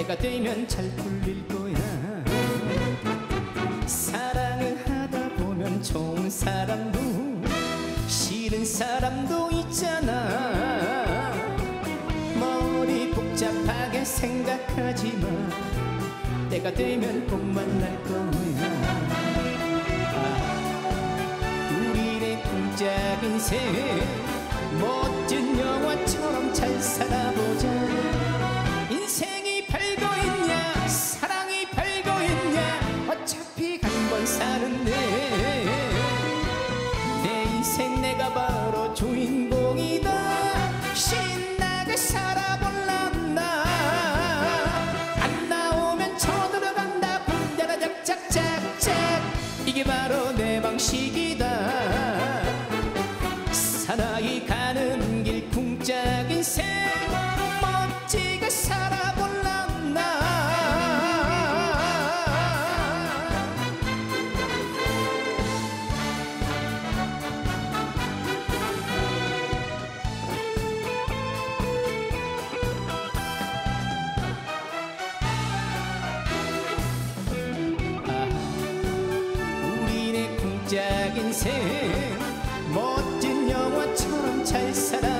때가 되면 잘 풀릴 거야. 사랑을 하다 보면 좋은 사람도 싫은 사람도 있잖아. 머리 복잡하게 생각하지 마. 때가 되면 꼭 만날 거야. 우리의 쿵짝 인생 멋진 영화처럼 잘 살아보자. 인생이 별거 있냐, 사랑이 별거 있냐, 어차피 한 번 사는데. 내 인생 내가 바로 주인공이다. 신나게 살아볼라 나. 안 나오면 쳐들어간다. 분자라 작작작작. 이게 바로 내 방식이다. 사나이 가는 길 쿵짝 인생 멋지게 살아볼라 나. 우리네 쿵짝 인생 멋진 영화처럼 잘 살아.